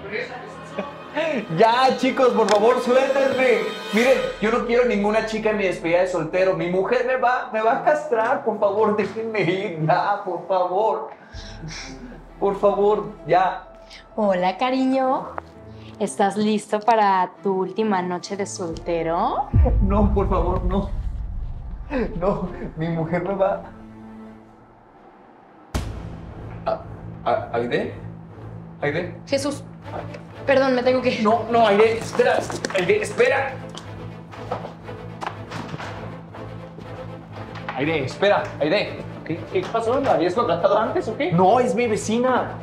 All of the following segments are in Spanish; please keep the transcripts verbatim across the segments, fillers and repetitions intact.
Ya, chicos, por favor, suéltenme. Miren, yo no quiero ninguna chica en mi despedida de soltero. Mi mujer me va, me va a castrar. Por favor, déjenme ir. Ya, por favor. Por favor, ya. Hola, cariño. ¿Estás listo para tu última noche de soltero? No, por favor, no. No, mi mujer me va... ¿Aide? ¿Aide? Jesús, perdón, me tengo que... No, no, Aide, espera. Aide, espera. Aide, espera. Aide. ¿Qué, qué pasó? ¿La habías contratado antes o qué? No, es mi vecina.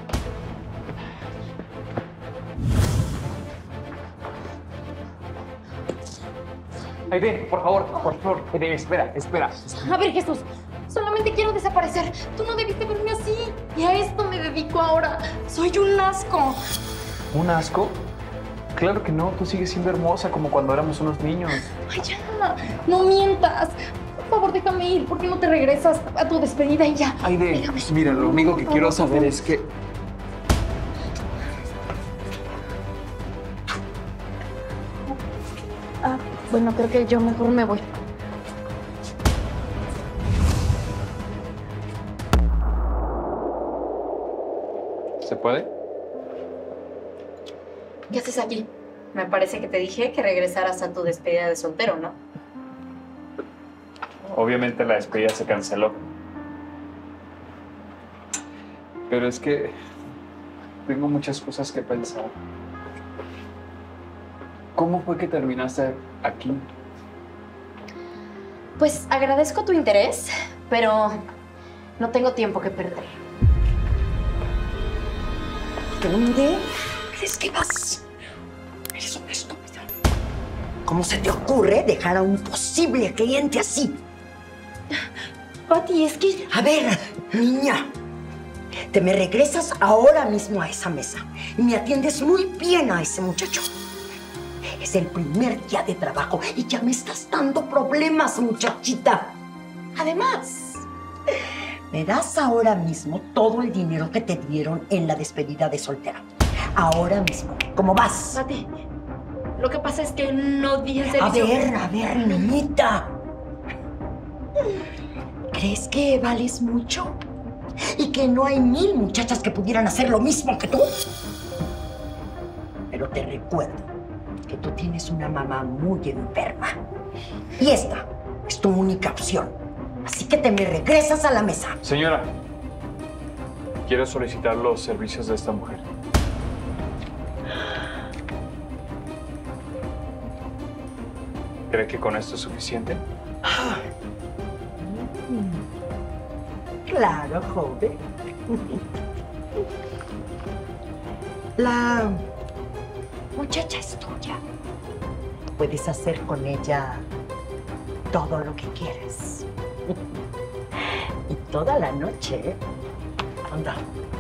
Aide, por favor, por favor. Aide, espera, espera. A ver, Jesús, solamente quiero desaparecer. Tú no debiste verme así. Y a esto me dedico ahora. Soy un asco. ¿Un asco? Claro que no, tú sigues siendo hermosa como cuando éramos unos niños. Ay, ya, no mientas. Por favor, déjame ir. ¿Por qué no te regresas a tu despedida y ya? Aide, Déjame. mira, lo único que quiero saber es que... Ah, bueno, creo que yo mejor me voy. ¿Se puede? ¿Qué haces aquí? Me parece que te dije que regresaras a tu despedida de soltero, ¿no? Obviamente la despedida se canceló. Pero es que tengo muchas cosas que pensar. ¿Cómo fue que terminaste aquí? Pues agradezco tu interés, pero no tengo tiempo que perder. ¿Dónde crees que vas? Eres una estúpida. ¿Cómo se te ocurre dejar a un posible cliente así? Pati, es que... A ver, niña, te me regresas ahora mismo a esa mesa y me atiendes muy bien a ese muchacho. Es el primer día de trabajo y ya me estás dando problemas, muchachita. Además, me das ahora mismo todo el dinero que te dieron en la despedida de soltera. Ahora mismo. ¿Cómo vas? Pati, lo que pasa es que no di el A servicio. ver, a ver, niñita. ¿Crees que vales mucho? ¿Y que no hay mil muchachas que pudieran hacer lo mismo que tú? Pero te recuerdo que tú tienes una mamá muy enferma. Y esta es tu única opción. Así que te me regresas a la mesa. Señora, quiero solicitar los servicios de esta mujer. ¿Cree que con esto es suficiente? Claro, joven. La muchacha es tuya. Puedes hacer con ella todo lo que quieres. Y toda la noche, ¿eh? Anda.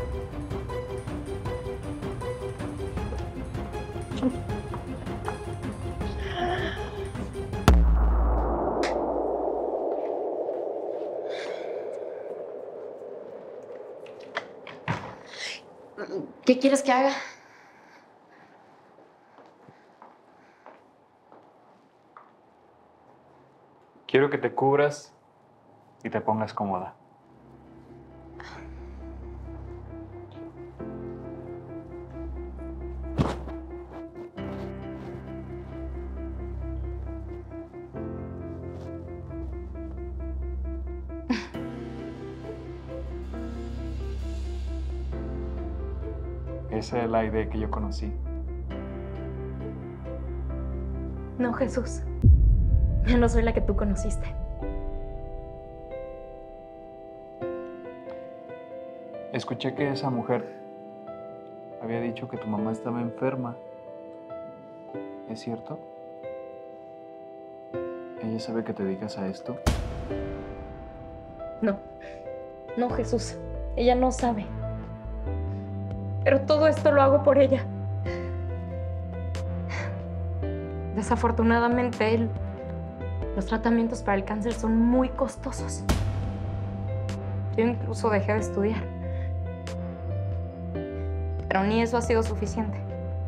¿Qué quieres que haga? Quiero que te cubras y te pongas cómoda. Esa es la idea que yo conocí. No, Jesús. Ya no soy la que tú conociste. Escuché que esa mujer había dicho que tu mamá estaba enferma. ¿Es cierto? ¿Ella sabe que te dedicas a esto? No. No, Jesús. Ella no sabe. Pero todo esto lo hago por ella. Desafortunadamente, el- los tratamientos para el cáncer son muy costosos. Yo incluso dejé de estudiar. Pero ni eso ha sido suficiente.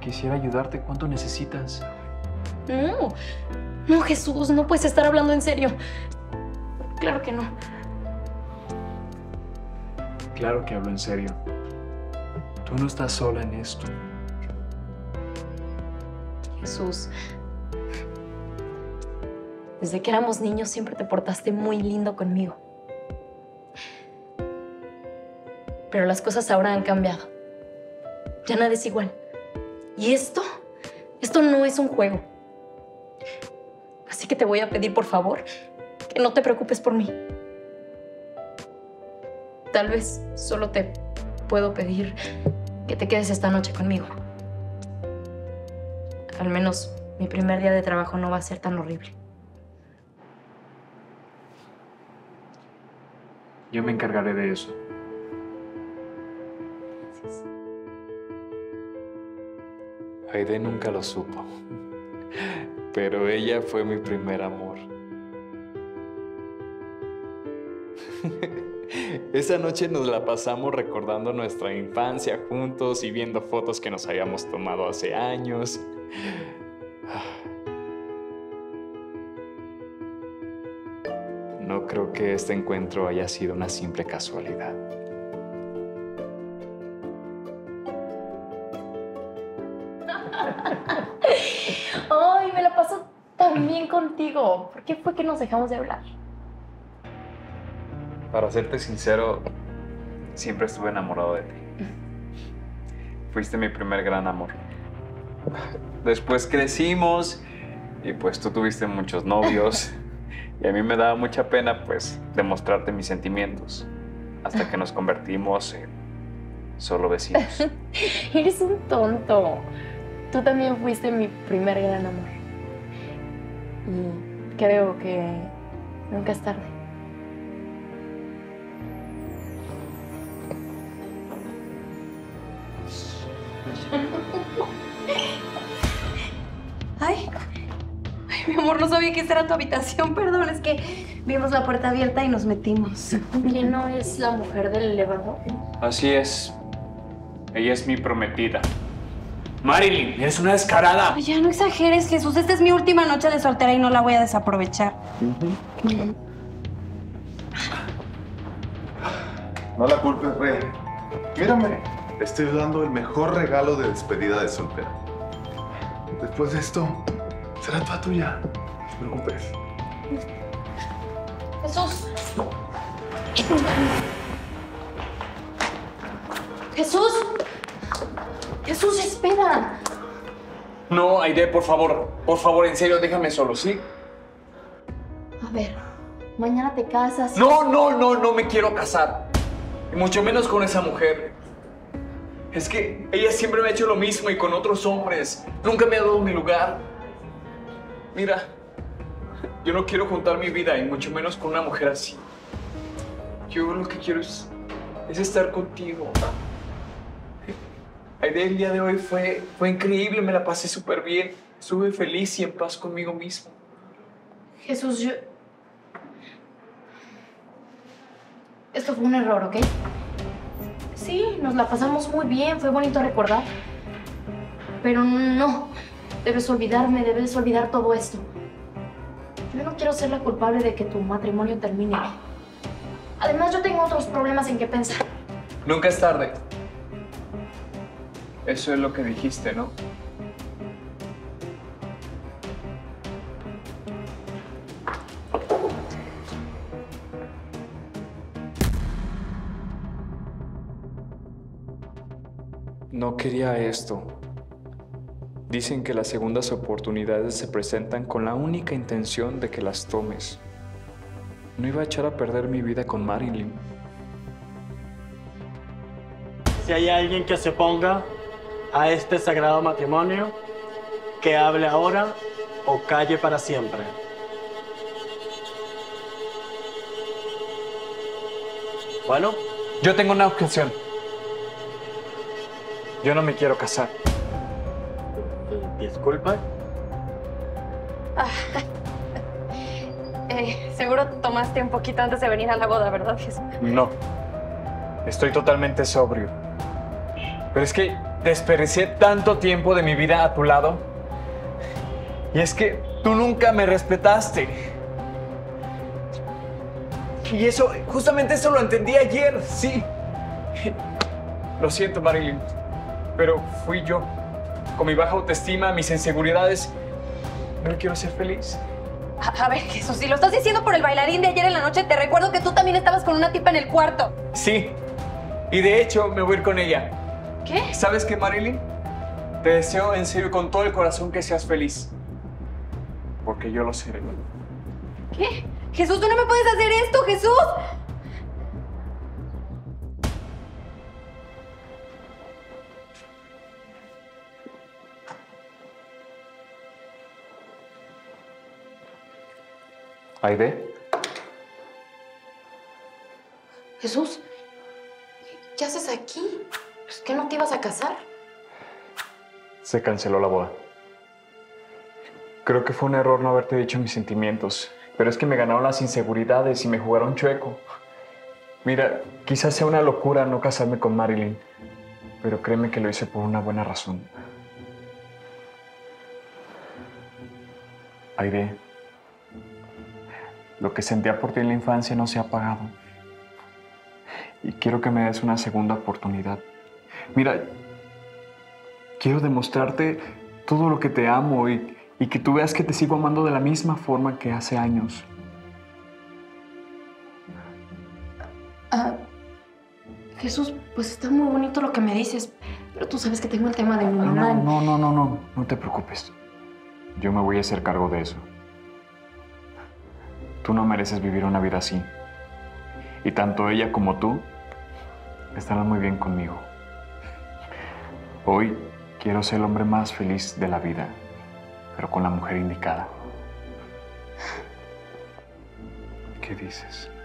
quisiera ayudarte. ¿Cuánto necesitas? No, no, Jesús, no puedes estar hablando en serio. Claro que no. Claro que hablo en serio. Tú no estás sola en esto. Jesús, desde que éramos niños siempre te portaste muy lindo conmigo. Pero las cosas ahora han cambiado. Ya nada es igual. Y esto, esto no es un juego. Así que te voy a pedir, por favor, que no te preocupes por mí. Tal vez solo te puedo pedir que te quedes esta noche conmigo. Al menos mi primer día de trabajo no va a ser tan horrible. Yo me encargaré de eso. Aide nunca lo supo, pero ella fue mi primer amor. Esa noche nos la pasamos recordando nuestra infancia juntos y viendo fotos que nos habíamos tomado hace años. No creo que este encuentro haya sido una simple casualidad. Ay, me la paso tan bien contigo. ¿Por qué fue que nos dejamos de hablar? Para serte sincero, siempre estuve enamorado de ti. Fuiste mi primer gran amor. Después crecimos y pues tú tuviste muchos novios y a mí me daba mucha pena pues demostrarte mis sentimientos hasta que nos convertimos en solo vecinos. Eres un tonto. Tú también fuiste mi primer gran amor. Y creo que nunca es tarde. Ay, ay, mi amor, no sabía que esta era tu habitación. Perdón, es que vimos la puerta abierta y nos metimos. ¿Quién no es la mujer del elevador? Así es. Ella es mi prometida. Marilyn, eres una descarada. Ay, ya no exageres, Jesús. Esta es mi última noche de soltera y no la voy a desaprovechar. Uh-huh. No la culpes, Rey. Mírame, te estoy dando el mejor regalo de despedida de soltera. Después de esto, será toda tuya. No te preocupes. Jesús. Jesús. Jesús, espera. No, Aide, por favor. Por favor, en serio, déjame solo, ¿sí? A ver, mañana te casas. No, no, no, no me quiero casar. Y mucho menos con esa mujer. Es que ella siempre me ha hecho lo mismo y con otros hombres. Nunca me ha dado mi lugar. Mira, yo no quiero juntar mi vida y mucho menos con una mujer así. Yo lo que quiero es, es estar contigo. Aide, el día de hoy fue, fue increíble, me la pasé súper bien. Estuve feliz y en paz conmigo mismo. Jesús, yo... Esto fue un error, ¿ok? Sí, nos la pasamos muy bien, fue bonito recordar. Pero no, debes olvidarme, debes olvidar todo esto. Yo no quiero ser la culpable de que tu matrimonio termine. Además, yo tengo otros problemas en que pensar. Nunca es tarde. Eso es lo que dijiste, ¿no? No quería esto. Dicen que las segundas oportunidades se presentan con la única intención de que las tomes. No iba a echar a perder mi vida con Marilyn. Si hay alguien que se oponga a este sagrado matrimonio, que hable ahora o calle para siempre. Bueno, Yo tengo una objeción. Yo no me quiero casar. disculpa. Ah, eh, seguro tomaste un poquito antes de venir a la boda, ¿verdad, Jesús? No. Estoy totalmente sobrio. Pero es que desperdicié tanto tiempo de mi vida a tu lado. Y es que tú nunca me respetaste. Y eso, justamente eso lo entendí ayer, sí. Lo siento, Marilyn, pero fui yo. Con mi baja autoestima, mis inseguridades. No quiero ser feliz. A, a ver, Jesús, si lo estás diciendo por el bailarín de ayer en la noche, te recuerdo que tú también estabas con una tipa en el cuarto. Sí, y de hecho me voy a ir con ella. ¿Qué? ¿Sabes qué, Marilyn? Te deseo en serio con todo el corazón que seas feliz. Porque yo lo seré. ¿Qué? Jesús, tú no me puedes hacer esto, Jesús. ¿Aide? Jesús, ¿qué haces aquí? ¿Es que no te ibas a casar? Se canceló la boda. Creo que fue un error no haberte dicho mis sentimientos, pero es que me ganaron las inseguridades y me jugaron chueco. Mira, quizás sea una locura no casarme con Marilyn, pero créeme que lo hice por una buena razón. Aide, lo que sentía por ti en la infancia no se ha apagado. Y quiero que me des una segunda oportunidad. Mira, quiero demostrarte todo lo que te amo y, y que tú veas que te sigo amando de la misma forma que hace años. Ah, Jesús, pues está muy bonito lo que me dices, pero tú sabes que tengo el tema de mi mamá. No, no, no, no, no, no te preocupes. Yo me voy a hacer cargo de eso. Tú no mereces vivir una vida así. Y tanto ella como tú estarán muy bien conmigo. Hoy quiero ser el hombre más feliz de la vida, pero con la mujer indicada. ¿Qué dices?